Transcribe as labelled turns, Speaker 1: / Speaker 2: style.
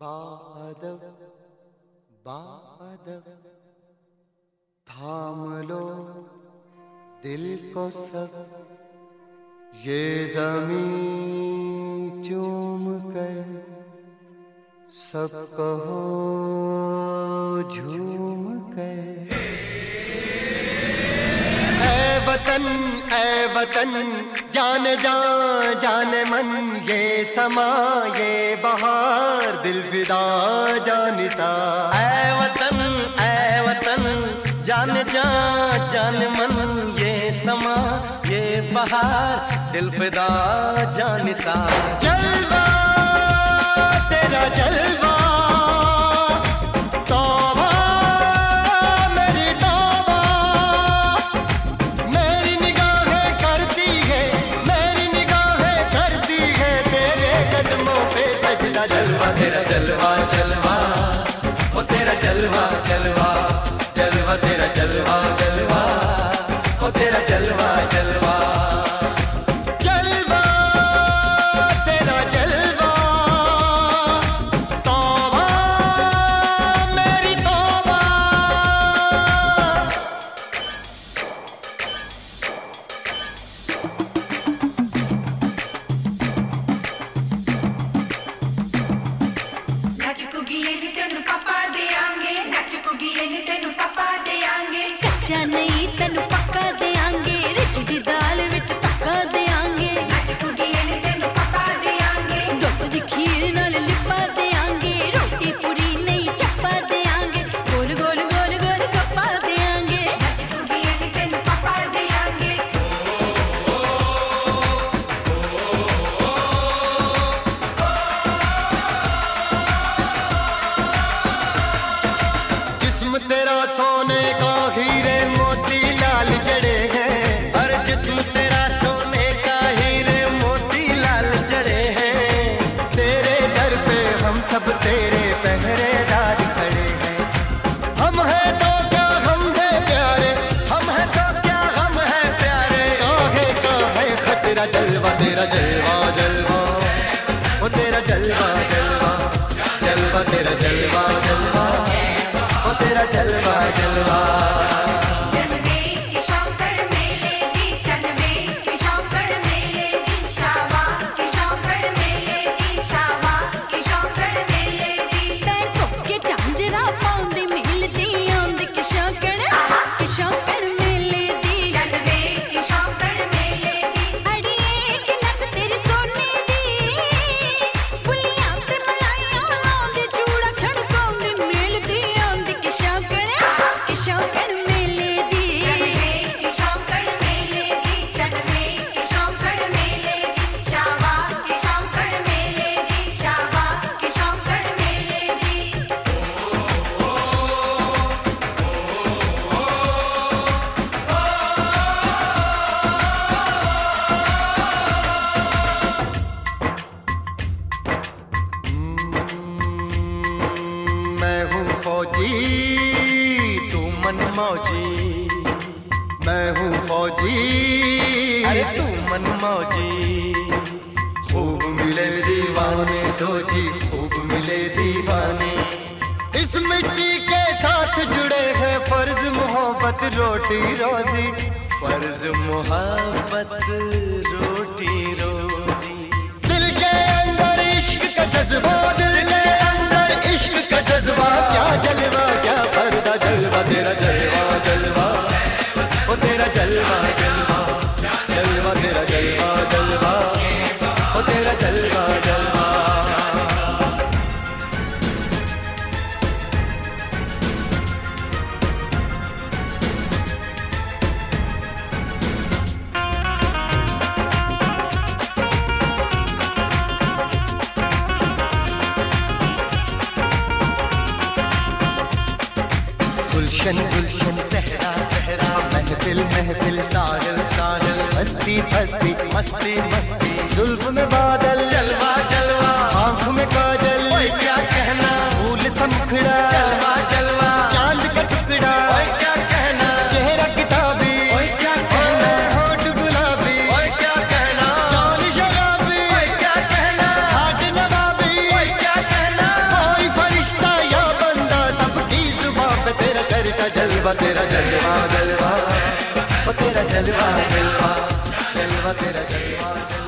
Speaker 1: बादल बादल थाम लो दिल को सब, ये ज़मीं चूम कर सब कहो झूम कर। ऐ वतन जान जान जान मन, ये समा ये बहार दिल फिदा जानिसा।
Speaker 2: ऐ वतन जान जान जान मन, ये समा ये बहार दिल फिदा जानिसा।
Speaker 1: जलवा तेरा जलवा
Speaker 2: जलवा तेरा जलवा जलवा ओ तेरा जलवा जलवा जलवा तेरा जलवा जलवा ओ तेरा जलवा जलवा
Speaker 1: जलवा तेरा जलवा तौबा मेरी तौबा।
Speaker 3: कच्चा नहीं तेन पक्का देंगे, रिच दी दाल विच पक्का देंगे। दुध दी खीर नाल लिपा देंगे, रोटी पूरी नहीं चप्पा देंगे। गोल गोल गोल गोल कप्पा देंगे।
Speaker 1: जिस्म तेरा सोने का हीरे मोती लाल जड़े हैं,
Speaker 2: और जिस्म तेरा सोने का हीरे मोती लाल जड़े हैं।
Speaker 1: तेरे दर पे हम सब तेरे पहरेदार खड़े हैं। हम हैं तो क्या हम हैं प्यारे,
Speaker 2: हम हैं तो क्या हम हैं प्यारे।
Speaker 1: काहे का है खतरा। जलवा तेरा जलवा जलवा ओ तेरा जलवा जलवा जलवा तेरा जलवा जलवा ओ तेरा जलवा जलवा।
Speaker 2: तू मन मौजी,
Speaker 1: मैं हूँ फौजी,
Speaker 2: अरे तू मन मौजी।
Speaker 1: खूब मिले दीवाने दो जी, खूब मिले दीवाने। इस मिट्टी के साथ जुड़े हैं फर्ज मोहब्बत रोटी रोजी।
Speaker 2: फर्ज मोहब्बत रोटी रोजी।
Speaker 1: दिल के अंदर इश्क का जज्बा, दिल के अंदर इश्क का जज्बा। क्या जलवा क्या पर्दा, जलवा तेरा जलवा जलवा ओ तेरा जलवा जलवा जलवा तेरा जलवा जलवा ओ तेरा जलवा जलवा। गुलशन गुलशन सहरा सहरा, महफिल महफिल सागल सागल। मस्ती मस्ती
Speaker 2: मस्ती मस्ती,
Speaker 1: जुल्फ में बादल,
Speaker 2: जलवा जलवा
Speaker 1: आँख में काजल।
Speaker 2: ओए क्या कहना,
Speaker 1: फूल समखड़ा,
Speaker 2: जलवा जलवा
Speaker 1: चांद का टुकड़ा।
Speaker 2: ओए क्या कहना,
Speaker 1: चेहरा किताबी,
Speaker 2: ओए क्या कहना,
Speaker 1: होठ गुलाबी।
Speaker 2: ओए क्या कहना,
Speaker 1: चाल शराबी,
Speaker 2: ओए क्या कहना,
Speaker 1: हाथ नवाबी।
Speaker 2: ओए क्या कहना,
Speaker 1: कोई जलवा तेरा जलवा जलवा, ओ तेरा जलवा जलवा, जलवा तेरा जलवा जलवा।